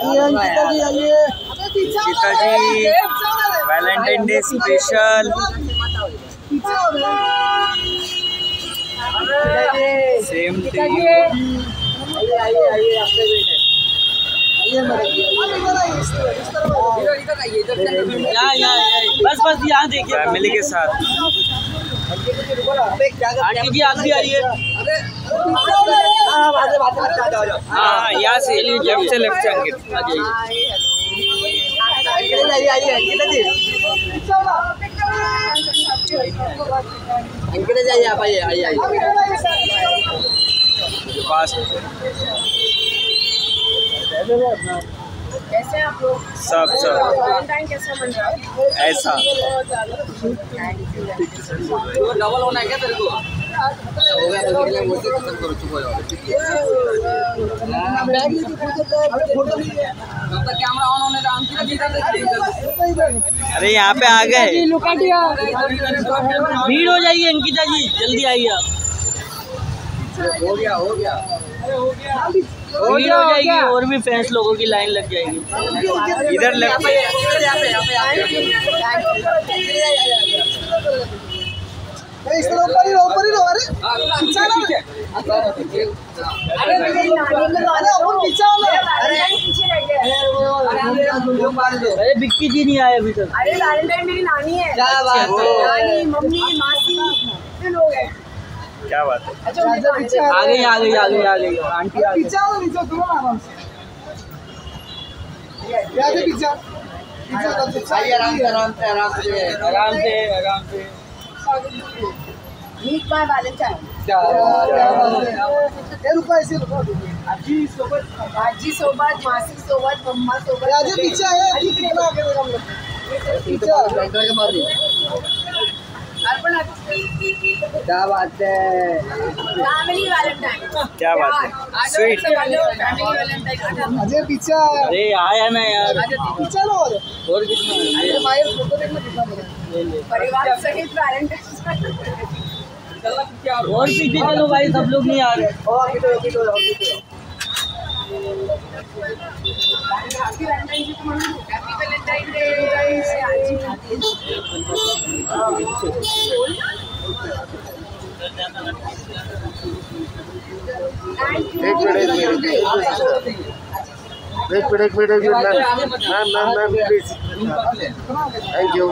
Ankita ji Valentine day special. Same to you. बस यहाँ देखिए फैमिली के साथ। आंटी जी आप भी आइए। हाँ यहाँ से लेफ्ट से अंकित आ जाइए। अंकिता जाइए आप आइए पास कैसे आप लोग सब वैलेंटाइन कैसा बन रहा है? ऐसा डबल होना है क्या तेरे को? हो गया तो खत्म करो, चुप हो जाओ। कैमरा ऑन होने का अरे यहाँ पे आ गए। भीड़ हो जाएगी अंकिता जी, जल्दी आइए आप। हो गया भीड़ हो जाएगी और भी फैंस लोगों की लाइन लग जाएगी। इधर लेफ्ट। ऊपर ही रहो। अरे बिक्की जी नहीं आए अभी तक। अरे वैलेंटाइन मेरी नानी है। नानी, मम्मी, मासी लोग हैं। क्या बात है। आ गई आंटी आ गई। आराम से। Meet my valentine. आजी सोबत, मासी सोबत, मम्मा सोबत। क्या बात है। Family valentine. क्या बात है। स्वीट। Family Valentine. अजय पीछे अरे आया ना यार। पीछे लो और कितना फोटो देखना कितना परिवार सहित वैलेंटाइन। और पीछे चलो भाई, सब लोग नहीं आ रहे। Happy Valentine day. एक minute ma'am please. Thank you.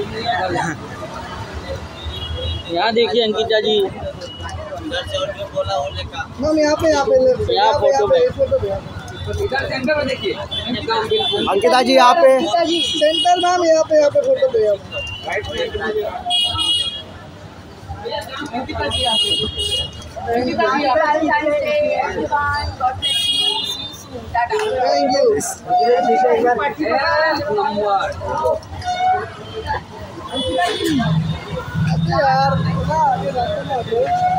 यहाँ देखिए अंकिता जी। मैम यहाँ पे यहाँ फोटो पे। सेंटर में देखिए अंकिता जी यहाँ पे सेंटर मैम यहाँ पे फोटो पे थैंक यू।